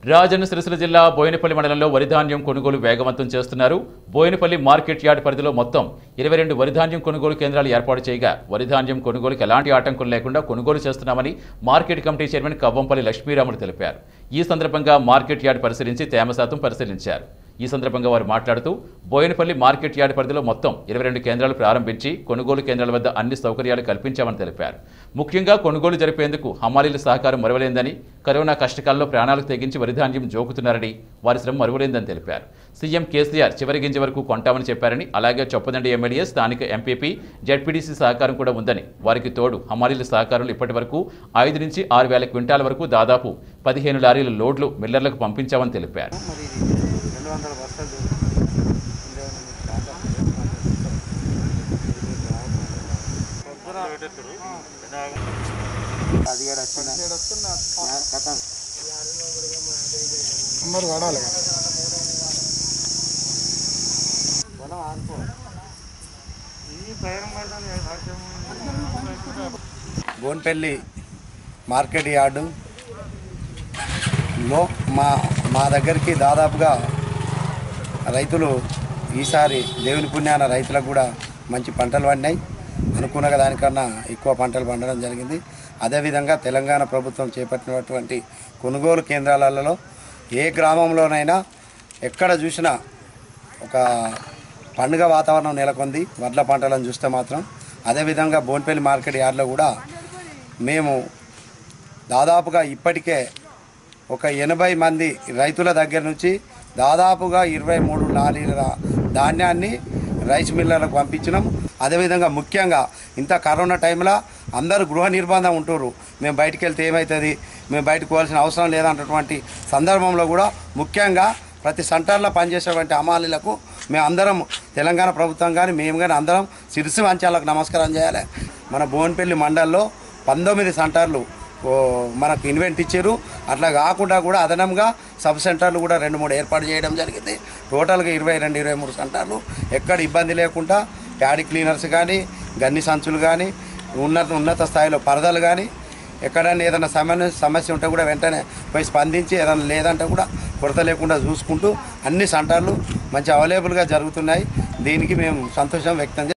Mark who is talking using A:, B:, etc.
A: రాజన్న సిరిసిల్ల జిల్లా బోయినపల్లి మండలంలో వరిధాన్యం కొనుగోలు వేగవంతం చేస్తున్నారు. బోయినపల్లి మార్కెట్ యార్డ్ పరిధిలో మొత్తం 22 వరిధాన్యం కొనుగోలు కేంద్రాలు ఏర్పాటు చేయగా వరిధాన్యం కొనుగోలుకు ఎలాంటి ఆటంకులు లేకుండా కొనుగోలు చేస్తున్నామని market committee chairman Kavvampalli Lakshmiramulu తెలిపారు. ఈ సందర్భంగా మార్కెట్ యార్డ్ పరిశీలించి తేమ శాతం పరిశీలించారు. ఈ సందర్భంగా వారు మాట్లాడుతూ బోయినపల్లి మార్కెట్ యార్డ్ పరిధిలో మొత్తం 22 కేంద్రాలు ప్రారంభించి కొనుగోలు కేంద్రాల వద్ద అన్ని సౌకర్యాలు కల్పించామని తెలిపారు. ముఖ్యంగా కొనుగోలు జరిపేందుకు హమాలీల సహకారం మరువలేందని, కరోనా కష్టకాలంలో ప్రాణాలకు తెగించి వరిధాన్యం జోకుతున్నారని, వారి శ్రమ మరువలేందని తెలిపారు. సీఎం కేసీఆర్ చివరి గింజ వరకు కొంటామని చెప్పారని, అలాగే చొప్పదండి ఎమ్మెల్యే, స్థానిక ఎంపీపీ, జెడ్పీటీసీ సహకారం కూడా ఉందని, వారికి తోడు హమాలీల సహకారులు ఇప్పటి వరకు 5 నుంచి 6 వేల క్వింటాల వరకు దాదాపు 15 లారీల లోడ్లు మిల్లర్లకు పంపించామని తెలిపారు.
B: బోయినపల్లి మార్కెట్ యార్డులో మా దగ్గరికి దాదాపుగా రైతులు ఈసారి దేవుని పుణ్యాన రైతులకు కూడా మంచి పంటలు పండినాయి. అనుకున్న దానికన్నా ఎక్కువ పంటలు పండడం జరిగింది. అదేవిధంగా తెలంగాణ ప్రభుత్వం చేపట్టినటువంటి కొనుగోలు కేంద్రాలలో ఏ గ్రామంలోనైనా ఎక్కడ చూసినా ఒక పండుగ వాతావరణం నెలకొంది వడ్ల పంటలను చూస్తే మాత్రం. అదేవిధంగా బోయినపల్లి మార్కెట్ యార్డ్లో కూడా మేము దాదాపుగా ఇప్పటికే ఒక 80 మంది రైతుల దగ్గర నుంచి దాదాపుగా 23 లారీల ధాన్యాన్ని రైస్ మిల్లర్లకు పంపించినాం. అదేవిధంగా ముఖ్యంగా ఇంత కరోనా టైంలో అందరూ గృహ నిర్బంధం ఉంటున్నారు. మేము బయటికి వెళ్తే ఏమవుతుంది, మేము బయటకు పోవాల్సిన అవసరం లేదన్నటువంటి సందర్భంలో కూడా ముఖ్యంగా ప్రతి సెంటర్లో పనిచేసేటువంటి హమాలీలకు మేము అందరం తెలంగాణ ప్రభుత్వం కానీ మేము కానీ అందరం శిరస్సు వంచాలకు నమస్కారం చేయాలి. మన బోయినపల్లి మండల్లో 19 సెంటర్లు మనకు ఇన్వెంట్ ఇచ్చారు. అట్లా కాకుండా కూడా అదనంగా సబ్ సెంటర్లు కూడా 2-3 ఏర్పాటు చేయడం జరిగింది. టోటల్గా 22-23 సెంటర్లు ఎక్కడ ఇబ్బంది లేకుండా ప్యాడీ క్లీనర్స్ కానీ, గన్ని సంచులు కానీ, ఉన్నత స్థాయిలో పరదలు కానీ, ఎక్కడైనా ఏదైనా సమస్య ఉంటే కూడా వెంటనే పోయి స్పందించి ఏదైనా లేదంటే కూడా కొరత లేకుండా చూసుకుంటూ అన్ని సెంటర్లు మంచి అవైలబుల్గా జరుగుతున్నాయి. దీనికి మేము సంతోషం వ్యక్తం